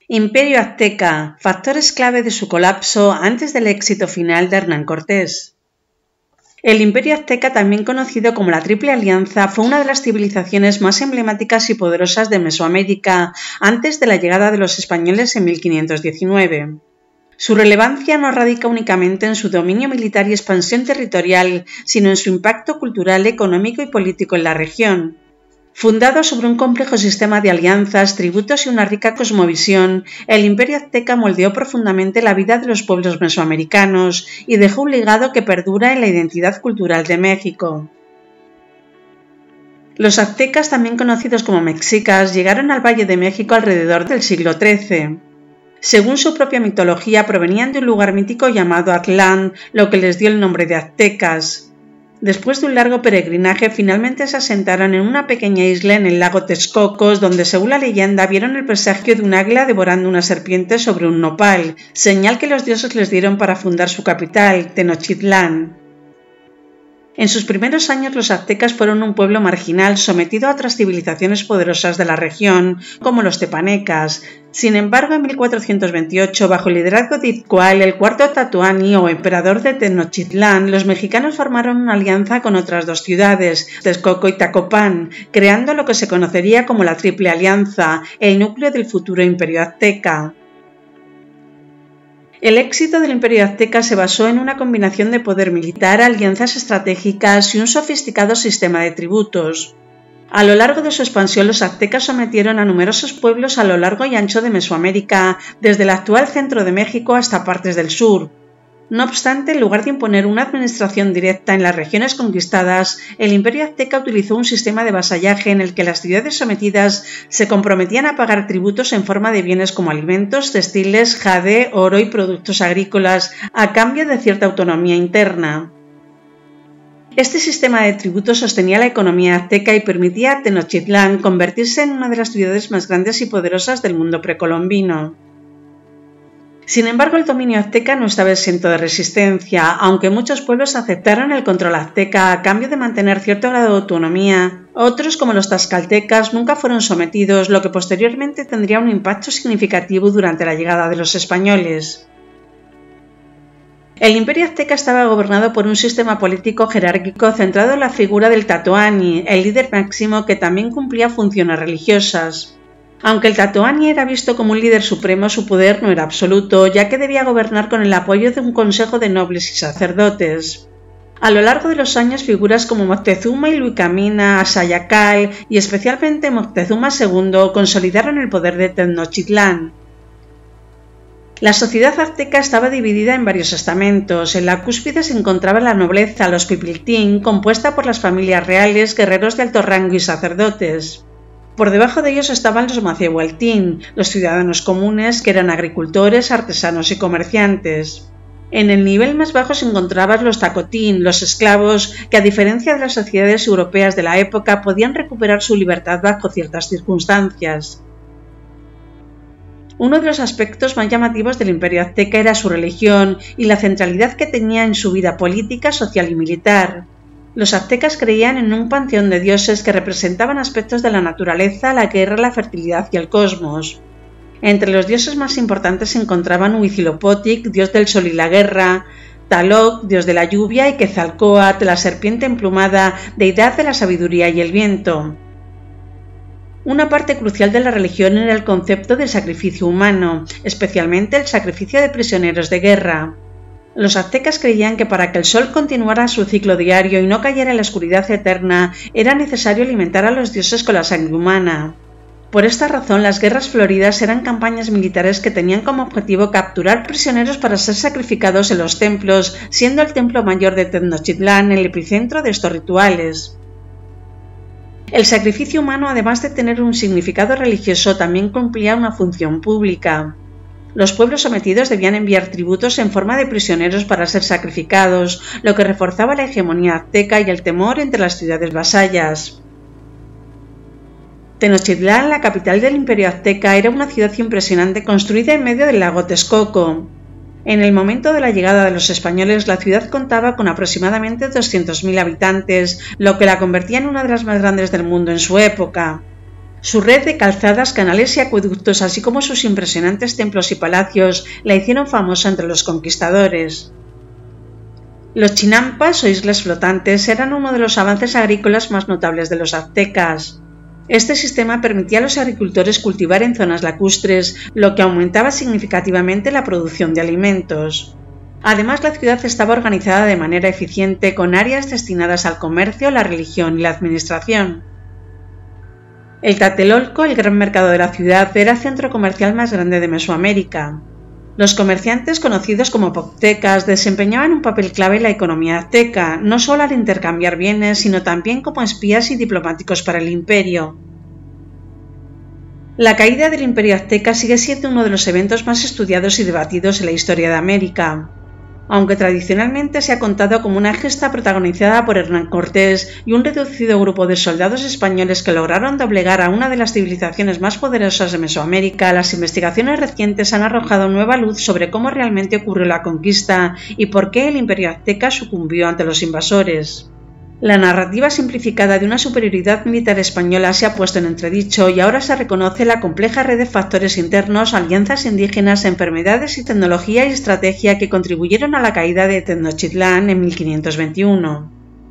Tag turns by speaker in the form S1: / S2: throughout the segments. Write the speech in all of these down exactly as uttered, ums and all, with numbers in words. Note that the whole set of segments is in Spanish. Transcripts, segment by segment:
S1: Imperio azteca, factores clave de su colapso antes del éxito final de Hernán Cortés. El Imperio azteca, también conocido como la Triple Alianza, fue una de las civilizaciones más emblemáticas y poderosas de Mesoamérica antes de la llegada de los españoles en mil quinientos diecinueve. Su relevancia no radica únicamente en su dominio militar y expansión territorial, sino en su impacto cultural, económico y político en la región. Fundado sobre un complejo sistema de alianzas, tributos y una rica cosmovisión, el Imperio azteca moldeó profundamente la vida de los pueblos mesoamericanos y dejó un legado que perdura en la identidad cultural de México. Los aztecas, también conocidos como mexicas, llegaron al Valle de México alrededor del siglo trece. Según su propia mitología, provenían de un lugar mítico llamado Aztlán, lo que les dio el nombre de aztecas. Después de un largo peregrinaje, finalmente se asentaron en una pequeña isla en el lago Texcocos, donde, según la leyenda, vieron el presagio de un águila devorando una serpiente sobre un nopal, señal que los dioses les dieron para fundar su capital, Tenochtitlán. En sus primeros años, los aztecas fueron un pueblo marginal sometido a otras civilizaciones poderosas de la región, como los tepanecas. Sin embargo, en mil cuatrocientos veintiocho, bajo el liderazgo de Itzcoatl, el cuarto Tlatoani o emperador de Tenochtitlán, los mexicanos formaron una alianza con otras dos ciudades, Texcoco y Tacopán, creando lo que se conocería como la Triple Alianza, el núcleo del futuro imperio azteca. El éxito del Imperio azteca se basó en una combinación de poder militar, alianzas estratégicas y un sofisticado sistema de tributos. A lo largo de su expansión, los aztecas sometieron a numerosos pueblos a lo largo y ancho de Mesoamérica, desde el actual centro de México hasta partes del sur. No obstante, en lugar de imponer una administración directa en las regiones conquistadas, el Imperio azteca utilizó un sistema de vasallaje en el que las ciudades sometidas se comprometían a pagar tributos en forma de bienes como alimentos, textiles, jade, oro y productos agrícolas, a cambio de cierta autonomía interna. Este sistema de tributos sostenía la economía azteca y permitía a Tenochtitlán convertirse en una de las ciudades más grandes y poderosas del mundo precolombino. Sin embargo, el dominio azteca no estaba exento de resistencia, aunque muchos pueblos aceptaron el control azteca a cambio de mantener cierto grado de autonomía. Otros, como los tlaxcaltecas, nunca fueron sometidos, lo que posteriormente tendría un impacto significativo durante la llegada de los españoles. El Imperio azteca estaba gobernado por un sistema político jerárquico centrado en la figura del Tlatoani, el líder máximo que también cumplía funciones religiosas. Aunque el Tlatoani era visto como un líder supremo, su poder no era absoluto, ya que debía gobernar con el apoyo de un consejo de nobles y sacerdotes. A lo largo de los años, figuras como Moctezuma y Luicamina, Axayacatl y especialmente Moctezuma segundo consolidaron el poder de Tenochtitlán. La sociedad azteca estaba dividida en varios estamentos. En la cúspide se encontraba la nobleza, los pipiltín, compuesta por las familias reales, guerreros de alto rango y sacerdotes. Por debajo de ellos estaban los macihualtín, los ciudadanos comunes, que eran agricultores, artesanos y comerciantes. En el nivel más bajo se encontraban los tacotín, los esclavos, que a diferencia de las sociedades europeas de la época podían recuperar su libertad bajo ciertas circunstancias. Uno de los aspectos más llamativos del Imperio azteca era su religión y la centralidad que tenía en su vida política, social y militar. Los aztecas creían en un panteón de dioses que representaban aspectos de la naturaleza, la guerra, la fertilidad y el cosmos. Entre los dioses más importantes se encontraban Huitzilopochtli, dios del sol y la guerra, Tlaloc, dios de la lluvia, y Quetzalcóatl, la serpiente emplumada, deidad de la sabiduría y el viento. Una parte crucial de la religión era el concepto del sacrificio humano, especialmente el sacrificio de prisioneros de guerra. Los aztecas creían que para que el sol continuara su ciclo diario y no cayera en la oscuridad eterna, era necesario alimentar a los dioses con la sangre humana. Por esta razón, las guerras floridas eran campañas militares que tenían como objetivo capturar prisioneros para ser sacrificados en los templos, siendo el templo mayor de Tenochtitlán el epicentro de estos rituales. El sacrificio humano, además de tener un significado religioso, también cumplía una función pública. Los pueblos sometidos debían enviar tributos en forma de prisioneros para ser sacrificados, lo que reforzaba la hegemonía azteca y el temor entre las ciudades vasallas. Tenochtitlán, la capital del Imperio azteca, era una ciudad impresionante construida en medio del lago Texcoco. En el momento de la llegada de los españoles, la ciudad contaba con aproximadamente doscientos mil habitantes, lo que la convertía en una de las más grandes del mundo en su época. Su red de calzadas, canales y acueductos, así como sus impresionantes templos y palacios, la hicieron famosa entre los conquistadores. Los chinampas o islas flotantes eran uno de los avances agrícolas más notables de los aztecas. Este sistema permitía a los agricultores cultivar en zonas lacustres, lo que aumentaba significativamente la producción de alimentos. Además, la ciudad estaba organizada de manera eficiente, con áreas destinadas al comercio, la religión y la administración. El Tlatelolco, el gran mercado de la ciudad, era el centro comercial más grande de Mesoamérica. Los comerciantes, conocidos como poctecas, desempeñaban un papel clave en la economía azteca, no solo al intercambiar bienes, sino también como espías y diplomáticos para el imperio. La caída del imperio azteca sigue siendo uno de los eventos más estudiados y debatidos en la historia de América. Aunque tradicionalmente se ha contado como una gesta protagonizada por Hernán Cortés y un reducido grupo de soldados españoles que lograron doblegar a una de las civilizaciones más poderosas de Mesoamérica, las investigaciones recientes han arrojado nueva luz sobre cómo realmente ocurrió la conquista y por qué el imperio azteca sucumbió ante los invasores. La narrativa simplificada de una superioridad militar española se ha puesto en entredicho y ahora se reconoce la compleja red de factores internos, alianzas indígenas, enfermedades y tecnología y estrategia que contribuyeron a la caída de Tenochtitlán en mil quinientos veintiuno.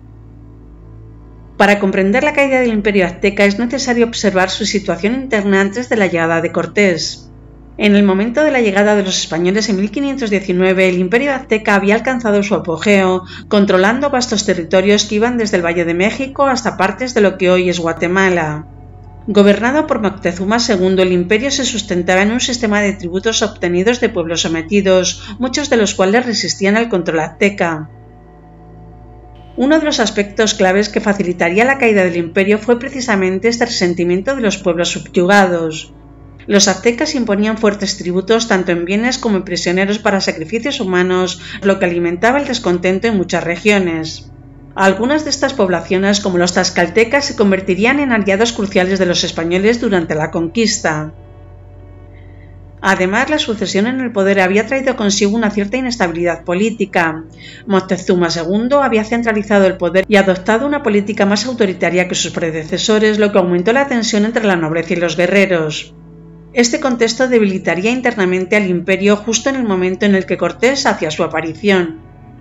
S1: Para comprender la caída del imperio azteca es necesario observar su situación interna antes de la llegada de Cortés. En el momento de la llegada de los españoles en mil quinientos diecinueve, el imperio azteca había alcanzado su apogeo, controlando vastos territorios que iban desde el Valle de México hasta partes de lo que hoy es Guatemala. Gobernado por Moctezuma segundo, el imperio se sustentaba en un sistema de tributos obtenidos de pueblos sometidos, muchos de los cuales resistían al control azteca. Uno de los aspectos claves que facilitaría la caída del imperio fue precisamente este resentimiento de los pueblos subyugados. Los aztecas imponían fuertes tributos tanto en bienes como en prisioneros para sacrificios humanos, lo que alimentaba el descontento en muchas regiones. Algunas de estas poblaciones, como los tlaxcaltecas, se convertirían en aliados cruciales de los españoles durante la conquista. Además, la sucesión en el poder había traído consigo una cierta inestabilidad política. Moctezuma segundo había centralizado el poder y adoptado una política más autoritaria que sus predecesores, lo que aumentó la tensión entre la nobleza y los guerreros. Este contexto debilitaría internamente al imperio justo en el momento en el que Cortés hacía su aparición.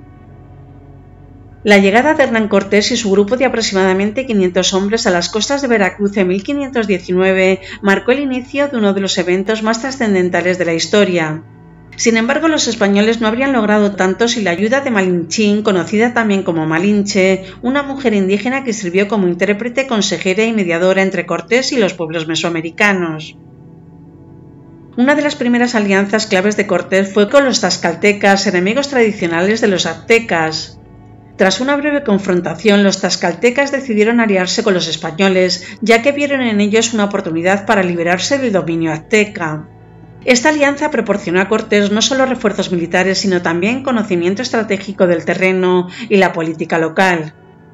S1: La llegada de Hernán Cortés y su grupo de aproximadamente quinientos hombres a las costas de Veracruz en mil quinientos diecinueve marcó el inicio de uno de los eventos más trascendentales de la historia. Sin embargo, los españoles no habrían logrado tanto sin la ayuda de Malinchín, conocida también como Malinche, una mujer indígena que sirvió como intérprete, consejera y mediadora entre Cortés y los pueblos mesoamericanos. Una de las primeras alianzas claves de Cortés fue con los tlaxcaltecas, enemigos tradicionales de los aztecas. Tras una breve confrontación, los tlaxcaltecas decidieron aliarse con los españoles, ya que vieron en ellos una oportunidad para liberarse del dominio azteca. Esta alianza proporcionó a Cortés no solo refuerzos militares, sino también conocimiento estratégico del terreno y la política local.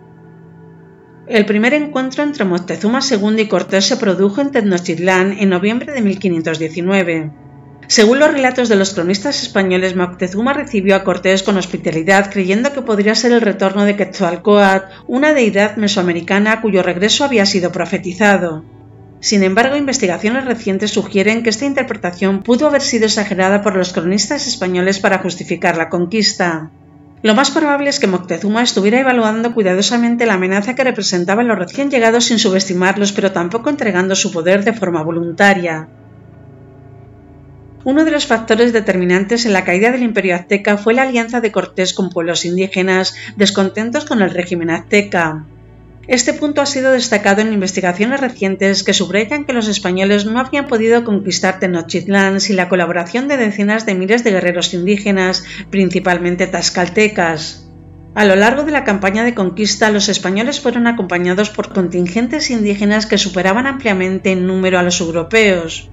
S1: El primer encuentro entre Moctezuma segundo y Cortés se produjo en Tenochtitlán en noviembre de mil quinientos diecinueve. Según los relatos de los cronistas españoles, Moctezuma recibió a Cortés con hospitalidad, creyendo que podría ser el retorno de Quetzalcóatl, una deidad mesoamericana cuyo regreso había sido profetizado. Sin embargo, investigaciones recientes sugieren que esta interpretación pudo haber sido exagerada por los cronistas españoles para justificar la conquista. Lo más probable es que Moctezuma estuviera evaluando cuidadosamente la amenaza que representaban los recién llegados sin subestimarlos, pero tampoco entregando su poder de forma voluntaria. Uno de los factores determinantes en la caída del imperio azteca fue la alianza de Cortés con pueblos indígenas, descontentos con el régimen azteca. Este punto ha sido destacado en investigaciones recientes que subrayan que los españoles no habían podido conquistar Tenochtitlán sin la colaboración de decenas de miles de guerreros indígenas, principalmente tlaxcaltecas. A lo largo de la campaña de conquista, los españoles fueron acompañados por contingentes indígenas que superaban ampliamente en número a los europeos.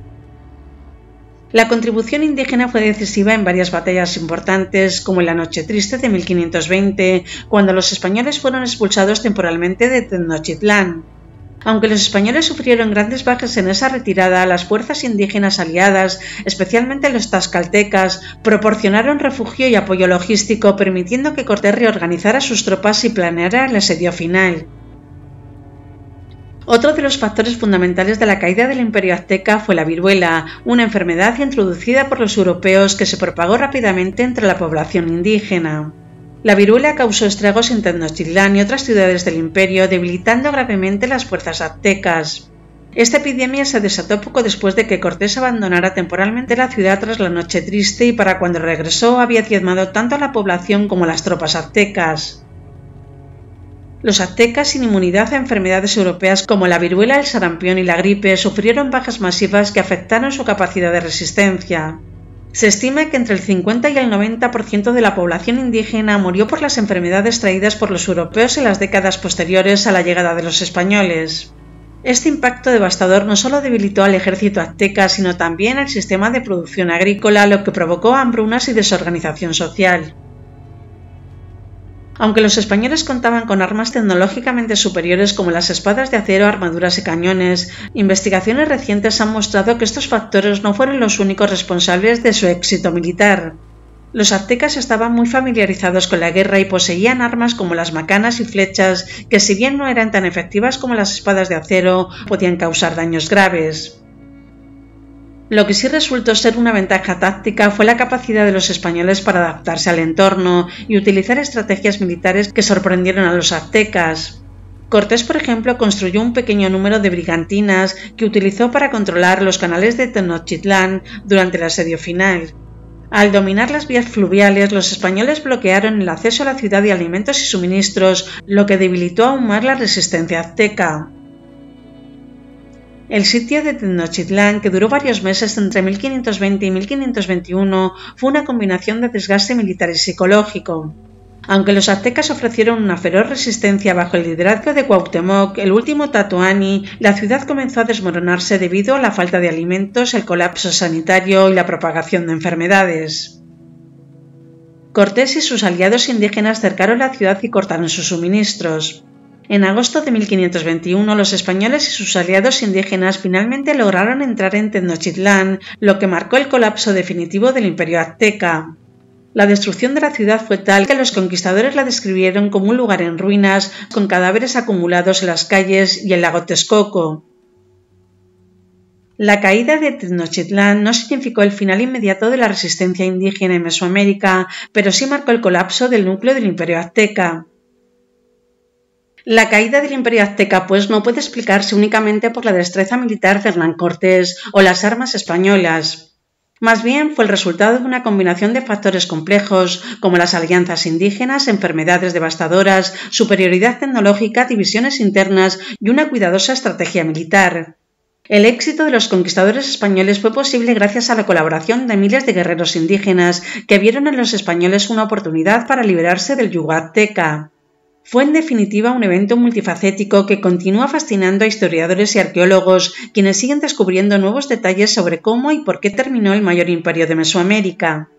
S1: La contribución indígena fue decisiva en varias batallas importantes, como en la Noche Triste de mil quinientos veinte, cuando los españoles fueron expulsados temporalmente de Tenochtitlán. Aunque los españoles sufrieron grandes bajas en esa retirada, las fuerzas indígenas aliadas, especialmente los tlaxcaltecas, proporcionaron refugio y apoyo logístico, permitiendo que Cortés reorganizara sus tropas y planeara el asedio final. Otro de los factores fundamentales de la caída del Imperio azteca fue la viruela, una enfermedad introducida por los europeos que se propagó rápidamente entre la población indígena. La viruela causó estragos en Tenochtitlán y otras ciudades del imperio, debilitando gravemente las fuerzas aztecas. Esta epidemia se desató poco después de que Cortés abandonara temporalmente la ciudad tras la Noche Triste y para cuando regresó había diezmado tanto a la población como a las tropas aztecas. Los aztecas, sin inmunidad a enfermedades europeas como la viruela, el sarampión y la gripe, sufrieron bajas masivas que afectaron su capacidad de resistencia. Se estima que entre el cincuenta y el noventa por ciento de la población indígena murió por las enfermedades traídas por los europeos en las décadas posteriores a la llegada de los españoles. Este impacto devastador no solo debilitó al ejército azteca, sino también al sistema de producción agrícola, lo que provocó hambrunas y desorganización social. Aunque los españoles contaban con armas tecnológicamente superiores como las espadas de acero, armaduras y cañones, investigaciones recientes han mostrado que estos factores no fueron los únicos responsables de su éxito militar. Los aztecas estaban muy familiarizados con la guerra y poseían armas como las macanas y flechas que, si bien no eran tan efectivas como las espadas de acero, podían causar daños graves. Lo que sí resultó ser una ventaja táctica fue la capacidad de los españoles para adaptarse al entorno y utilizar estrategias militares que sorprendieron a los aztecas. Cortés, por ejemplo, construyó un pequeño número de brigantinas que utilizó para controlar los canales de Tenochtitlán durante el asedio final. Al dominar las vías fluviales, los españoles bloquearon el acceso a la ciudad de alimentos y suministros, lo que debilitó aún más la resistencia azteca. El sitio de Tenochtitlán, que duró varios meses entre mil quinientos veinte y mil quinientos veintiuno, fue una combinación de desgaste militar y psicológico. Aunque los aztecas ofrecieron una feroz resistencia bajo el liderazgo de Cuauhtémoc, el último Tlatoani, la ciudad comenzó a desmoronarse debido a la falta de alimentos, el colapso sanitario y la propagación de enfermedades. Cortés y sus aliados indígenas cercaron la ciudad y cortaron sus suministros. En agosto de mil quinientos veintiuno, los españoles y sus aliados indígenas finalmente lograron entrar en Tenochtitlán, lo que marcó el colapso definitivo del Imperio azteca. La destrucción de la ciudad fue tal que los conquistadores la describieron como un lugar en ruinas, con cadáveres acumulados en las calles y el lago Texcoco. La caída de Tenochtitlán no significó el final inmediato de la resistencia indígena en Mesoamérica, pero sí marcó el colapso del núcleo del Imperio azteca. La caída del Imperio azteca, pues, no puede explicarse únicamente por la destreza militar de Hernán Cortés o las armas españolas. Más bien fue el resultado de una combinación de factores complejos, como las alianzas indígenas, enfermedades devastadoras, superioridad tecnológica, divisiones internas y una cuidadosa estrategia militar. El éxito de los conquistadores españoles fue posible gracias a la colaboración de miles de guerreros indígenas que vieron en los españoles una oportunidad para liberarse del yugo azteca. Fue en definitiva un evento multifacético que continúa fascinando a historiadores y arqueólogos, quienes siguen descubriendo nuevos detalles sobre cómo y por qué terminó el mayor imperio de Mesoamérica.